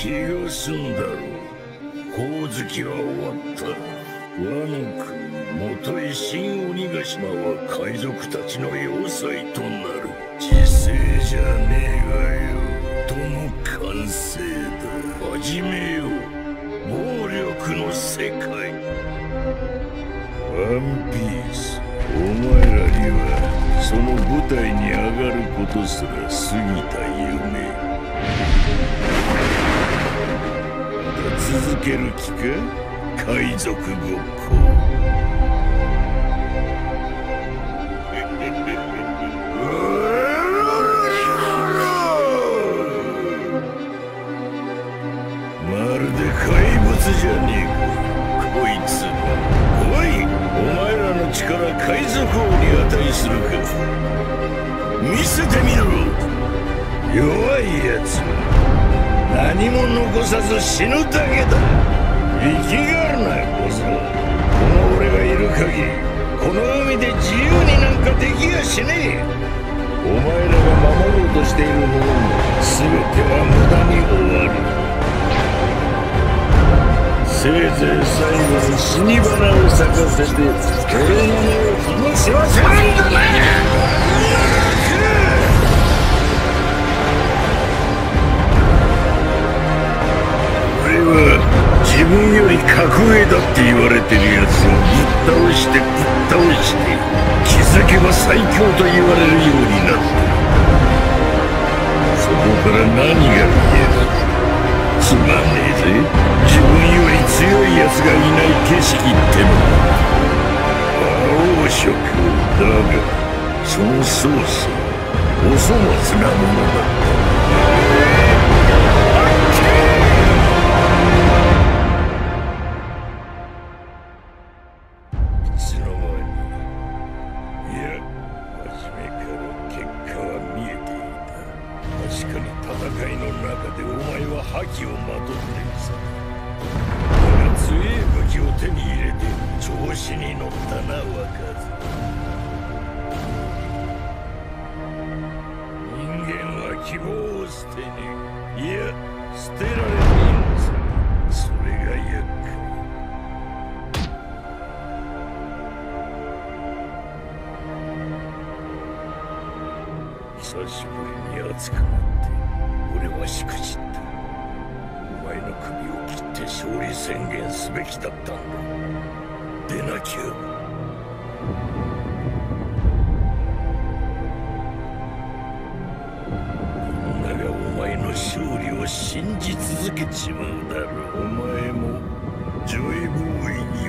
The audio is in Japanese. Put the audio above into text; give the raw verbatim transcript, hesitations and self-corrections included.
気が済んだろう。光月は終わった。ワノ国元井新鬼ヶ島は海賊たちの要塞となる。時勢じゃねえがよ。どの完成だ。始めよう。暴力の世界。ワンピース、お前らにはその舞台に上がることすら過ぎた夢。まだ続ける気か、海賊ごっこ。まるで怪物じゃねえか、こいつ。おい、お前らの力海賊王に値するか。見せてみろ。弱いやつ何も残さず死ぬだけだ。生きがるな小僧。この俺がいる限りこの海で自由になんかできやしねえ。お前らが守ろうとしているものも全ては無駄に終わる。せいぜい最後に死に花を咲かせて俺の目を楽しませるんだね。俺は自分より格上だって言われてるやつをぶっ倒してぶっ倒して気づけば最強と言われるようになった。そこから何が見える。つまんねえぜ。自分より強い奴がいない景色ってのは。王色だがその操作お粗末なものだった。いつの間に。いや、初めから結果は見えていた。確かに戦いの中でお前は覇気をまとっているさ。だが強い武器を手に入れて調子に乗ったな、若造。人間は希望を捨てねえ。いや、捨てられねえのさ。それが厄介。久しぶりに熱くなって俺はしくじった。お前の首を切って勝利宣言すべきだったんだ。でなきゃ。みんながお前の勝利を信じ続けちまうだろう。お前もジョイボーイに